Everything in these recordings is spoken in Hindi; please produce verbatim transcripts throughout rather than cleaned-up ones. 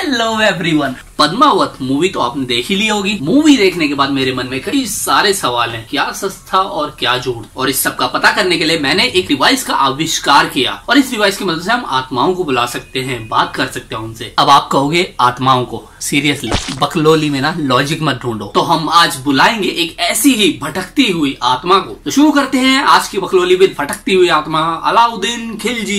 हेलो एवरीवन, पद्मावत मूवी तो आपने देख ही ली होगी। मूवी देखने के बाद मेरे मन में कई सारे सवाल हैं, क्या सच था और क्या झूठ। और इस सब का पता करने के लिए मैंने एक डिवाइस का आविष्कार किया और इस डिवाइस की मदद से हम आत्माओं को बुला सकते हैं, बात कर सकते हैं उनसे। अब आप कहोगे आत्माओं को, सीरियसली बकलोली में ना लॉजिक मत ढूंढो। तो हम आज बुलाएंगे एक ऐसी ही भटकती हुई आत्मा को। तो शुरू करते हैं आज की बकलोली विद भटकती हुई आत्मा अलाउद्दीन खिलजी।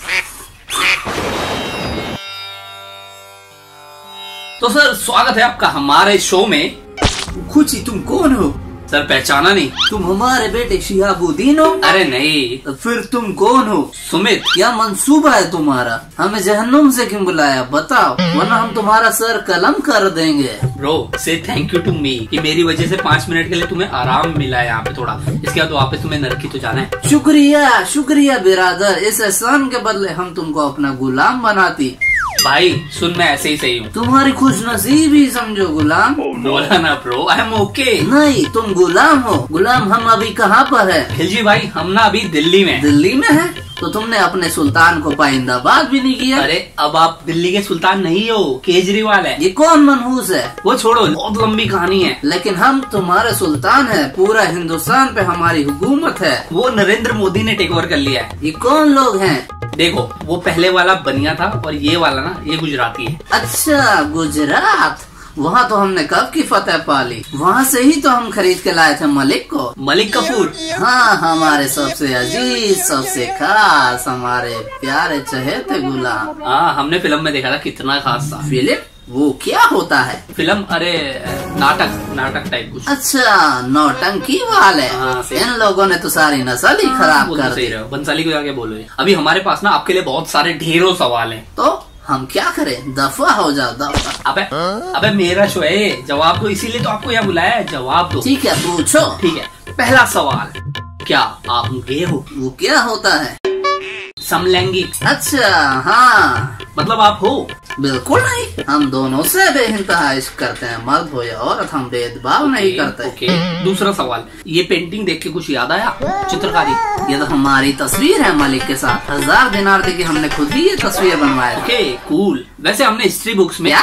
तो सर, स्वागत है आपका हमारे शो में। खुशी, तुम कौन हो? सर, पहचाना नहीं? तुम हमारे बेटे शिहाबुद्दीन हो? अरे नहीं। तो फिर तुम कौन हो? सुमित। क्या मंसूबा है तुम्हारा? हमें जहन्नुम से क्यों बुलाया, बताओ, वरना हम तुम्हारा सर कलम कर देंगे। ब्रो, से थैंक यू टू मी कि मेरी वजह से पाँच मिनट के लिए तुम्हें आराम मिला है यहाँ पे थोड़ा। इसके बाद वापस तुम्हें नरकी तो जाना है। शुक्रिया शुक्रिया बिरादर, इस एहसान के बदले हम तुमको अपना गुलाम बनाती। भाई सुन, मैं ऐसे ही सही हूँ। तुम्हारी खुश नसीबी समझो गुलाम। बोला ना ब्रो, आई एम ओके। नहीं, तुम गुलाम हो। गुलाम हम अभी कहाँ पर है? खिलजी भाई, हम ना अभी दिल्ली में। दिल्ली में है? तो तुमने अपने सुल्तान को पाइंदाबाद भी नहीं किया। अरे अब आप दिल्ली के सुल्तान नहीं हो, केजरीवाल है। ये कौन मनहूस है? वो छोड़ो, बहुत लंबी कहानी है। लेकिन हम तुम्हारे सुल्तान है, पूरा हिंदुस्तान पे हमारी हुकूमत है। वो नरेंद्र मोदी ने टेक ओवर कर लिया है। ये कौन लोग हैं? देखो, वो पहले वाला बनिया था और ये वाला ना, ये गुजराती है। अच्छा, गुजरात। वहाँ तो हमने कब की फतेह पाली। वहाँ से ही तो हम खरीद के लाए थे मलिक को। मलिक कपूर? हाँ, हमारे सबसे अजीज, सबसे खास, हमारे प्यारे चहेते गुलाम। हाँ, हमने फिल्म में देखा था, कितना खास था। फिल्म? वो क्या होता है? फिल्म? अरे नाटक, नाटक टाइप कुछ। अच्छा, नौटंकी वाले। हाँ, इन लोगों ने तो सारी नस्ल ही खराब कर दी। बंसाली को जाके बोलो। अभी हमारे पास ना आपके लिए बहुत सारे ढेरों सवाल हैं। तो हम क्या करें? दफा हो जाओ, दफा। अबे अबे मेरा शो है, जवाब दो, इसीलिए तो आपको यहाँ बुलाया है, जवाब दो। ठीक है, पूछो। ठीक है, पहला सवाल, क्या आप गे हो? वो क्या होता है? समलैंगिक। अच्छा, हाँ, मतलब आप हो? बिल्कुल नहीं, हम दोनों से बेइंतहा इश्क करते हैं, मर्द हो या औरत, हम भेदभाव नहीं करते। ओके। दूसरा सवाल, ये पेंटिंग देख के कुछ याद आया? चित्रकारी? ये तो हमारी तस्वीर है मलिक के साथ। हजार दिनार दे के हमने खुद ही ये तस्वीर बनवाई। Okay, cool. वैसे हमने हिस्ट्री बुक्स में,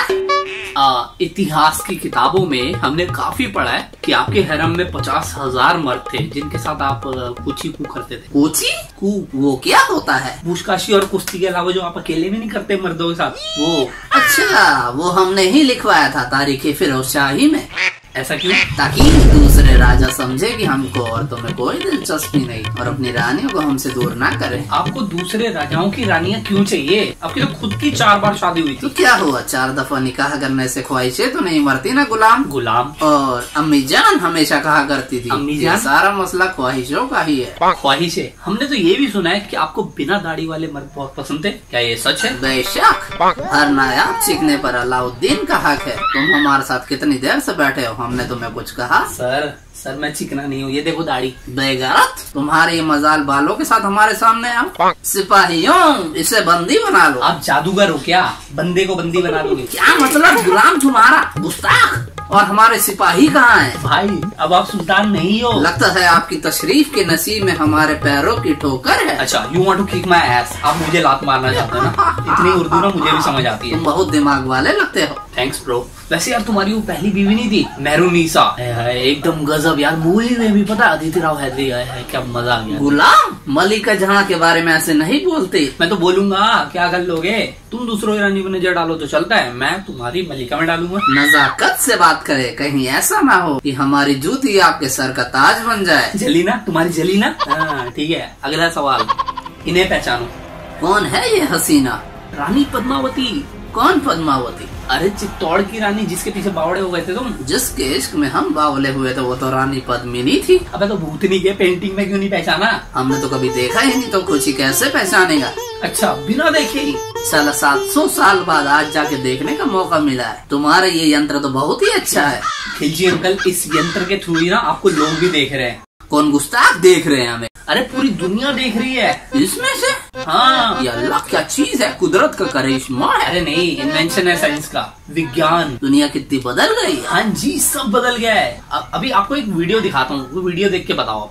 आ, इतिहास की किताबों में हमने काफी पढ़ा है कि आपके हरम में पचास हजार मर्द थे जिनके साथ आप कुची कू करते थे। कुची कू? वो क्या होता है? पूछकाशी और कुश्ती के अलावा जो आप अकेले भी नहीं करते मर्दों के साथ, वो। अच्छा, वो हमने ही लिखवाया था तारीख फिरोज शाही में। ऐसा क्यों? ताकि दूसरे राजा समझे कि हमको औरतों में कोई दिलचस्पी नहीं और अपनी रानियों को हमसे दूर ना करें। आपको दूसरे राजाओं की रानियां क्यों चाहिए? आपकी तो खुद की चार बार शादी हुई थी। तो क्या हुआ, चार दफा निकाह करने से ख्वाहिशें तो नहीं मरती ना गुलाम। गुलाम और अम्मी जान हमेशा कहा करती थी, अम्मी जान सारा मसला ख्वाहिशों का ही है। ख्वाहिशें? हमने तो ये भी सुना है कि आपको बिना दाढ़ी वाले मर्द बहुत पसंद है, क्या ये सच है? बेशक, हर नायाब चिकने पर अलाउद्दीन का हक है। तुम हमारे साथ कितनी देर से बैठे हो, हमने तुम्हें कुछ कहा? सर सर मैं चिकना नहीं हूँ, ये देखो दाढ़ी। बेगैरत, तुम्हारे मजाल बालों के साथ हमारे सामने आओ। सिपाहियों, इसे बंदी बना लो। आप जादूगर हो क्या? बंदे को बंदी बना दोगे? क्या मतलब? गुलाम तुम्हारा, गुस्ताख। और हमारे सिपाही कहाँ हैं? भाई अब आप सुल्तान नहीं हो। लगता है आपकी तशरीफ के नसीब में हमारे पैरों की ठोकर है। अच्छा, you want to kick my ass? आप मुझे लात मारना चाहते हो ना? इतनी उर्दू ना मुझे भी समझ आती है। तुम बहुत दिमाग वाले लगते हो। Thanks bro. वैसे यार, तुम्हारी वो पहली बीवी नहीं थी मेहरुनिसा? एकदम गजब यार, मूवी में भी पता अदिति राव हैदरी आया है, क्या मजा आ गया। गुलाम, मलिका जहाँ के बारे में ऐसे नहीं बोलते। मैं तो बोलूंगा, क्या कर लोगे? तुम दूसरों रानी को नजर डालो तो चलता है, मैं तुम्हारी मलिका में डालूंगा। नजाकत से बात करे, कहीं ऐसा ना हो कि हमारी जूती आपके सर का ताज बन जाए। जलीना, तुम्हारी जलीना। हाँ ठीक है, अगला सवाल, इन्हें पहचानो। कौन है ये हसीना? रानी पद्मावती। कौन पद्मावती? अरे चित्तौड़ की रानी, जिसके पीछे बावड़े हो गए थे तुम। जिसके इश्क में हम बावले हुए थे वो तो रानी पद्मिनी थी। अबे तो भूतनी के पेंटिंग में क्यों नहीं पहचाना? हमने तो कभी देखा ही नहीं, तो कुछ ही कैसे पहचानेगा? अच्छा, बिना देखे ही? साला सात सौ साल बाद आज जाके देखने का मौका मिला है। तुम्हारा ये यंत्र तो बहुत ही अच्छा है। खिलजी अंकल, इस यंत्र के थ्रू ही ना आपको लोग भी देख रहे हैं। कौन गुस्ताख देख रहे हैं हमें? अरे पूरी दुनिया देख रही है। इसमें से? हाँ। ये अल्लाह क्या चीज है, कुदरत का करिश्मा है। अरे नहीं, इन्वेंशन है साइंस का, विज्ञान। दुनिया कितनी बदल गई। हाँ जी, सब बदल गया है। अभी आपको एक वीडियो दिखाता हूँ, वो वीडियो देख के बताओ।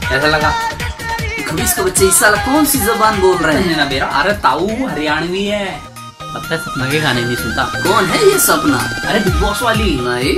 कैसा लगा? खबीस का बच्चे इस साल कौन सी जबान बोल रहे हैं? ना बेरा, अरे ताऊ हरियाणवी है। पता है सपना के गाने नहीं सुनता? कौन है ये सपना? अरे बिग बॉस वाली। नहीं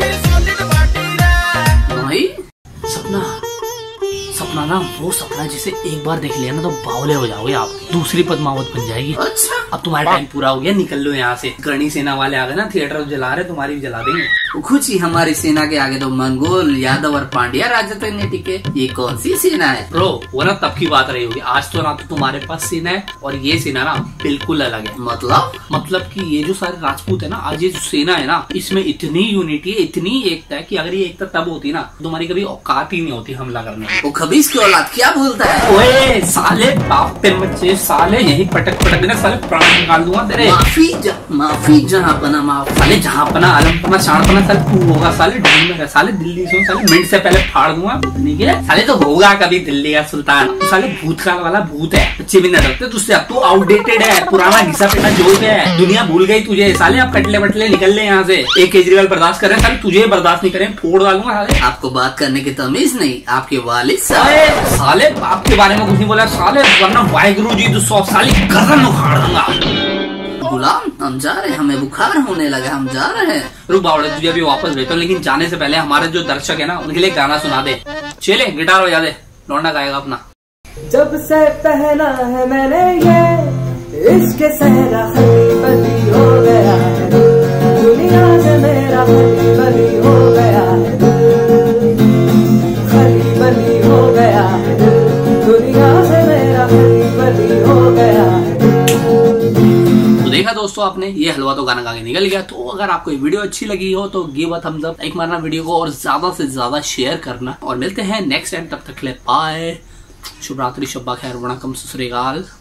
नहीं सपना सपना ना वो सपना जिसे एक बार देख लिया ना तो बावले हो जाओगे आप, दूसरी पद्मावत बन जाएगी। अच्छा अब तुम्हारा टाइम पूरा हो गया, निकल लो यहाँ से। करनी सेना वाले आ गए ना, थिएटर जला रहे, तुम्हारी भी जला देंगे। कुछ ही हमारी सेना के आगे तो मंगोल, यादव और पांड्या राजा तक नहीं टिके। ये कौन सी सेना है? ब्रो वो ना तब की बात रही होगी, आज तो ना तो तुम्हारे पास सेना है और ये सेना ना बिल्कुल अलग है। मतलब मतलब कि ये जो सारे राजपूत है ना, आज ये जो सेना है ना, इसमें इतनी यूनिटी है, इतनी एकता है कि अगर ये एकता तब होती ना, तुम्हारी कभी औकात ही नहीं होती हमला करने। वो खबीस की औलाद क्या बोलता है? ओए साले बाप पे बच्चे, साले यही पटक पटक देना, साले प्राण निकाल दूंगा तेरे। माफी ज, माफी जहाँ पना माफ। साले जहाँ पना आलम पना शान पना साले तू होगा, साले ढूंढ में साले दिल्ली से साले मिनट से पहले फाड़ दूंगा। ठीक है साले तो होगा कभी दिल्ली का सुल्तान, तो साले भूतकाल वाला भूत है, बच्चे भी न डरते तुझसे। अब तू आउटडेटेड है, पुराना घिसा पिटा जोक है, दुनिया भूल गई तुझे। साले अब कटले बटले निकल ले यहाँ से। एक केजरीवाल बर्दाश्त कर रहे हैं, साले तुझे बर्दाश्त नहीं करें, फोड़ डालूंगा साले। आपको बात करने की तमीज नहीं, आपके वालिद साहब। साले बाप के बारे में कुछ नहीं बोला साले, वरना वाहिगुरु जी तो सौ साली गर्दन उखाड़ दूंगा। गुलाम हम जा रहे हैं, हमें बुखार होने लगा, हम जा रहे हैं। रुक बावड़े तुझे अभी वापस भेजता हूँ, लेकिन जाने से पहले हमारे जो दर्शक है ना उनके लिए गाना सुना दे। चले गिटार बजा दे, लौंडा गाएगा अपना। जब से पहना है मैंने ये इसके सहरा खली बली हो गया है, दुनिया से मेरा खली बली हो गया है, खली बली हो गया है, दुनिया से मेरा खली बली हो गया है। तो देखा दोस्तों आपने, ये हलवा तो गाना गा के निकल गया। तो अगर आपको ये वीडियो अच्छी लगी हो तो give a thumbs up, like मारना वीडियो को और ज्यादा से ज्यादा शेयर करना। और मिलते हैं नेक्स्ट टाइम, तब तक ले बाय, शुभ रात्रि, शब्बा खैर, वणकम, सत श्री अकाल।